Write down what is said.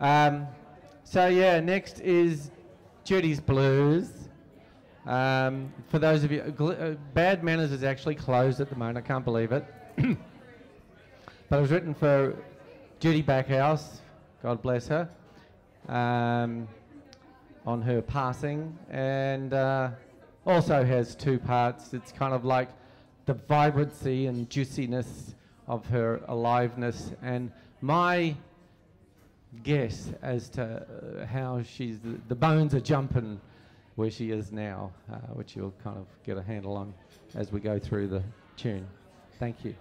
So yeah, next is Judy's Blues. For those of you, Bad Manners is actually closed at the moment. I can't believe it. But it was written for Judy Backhouse, God bless her, on her passing, and also has two parts. It's kind of like the vibrancy and juiciness of her aliveness, and my guess as to how she's, the bones are jumping where she is now, which you'll kind of get a handle on as we go through the tune. Thank you.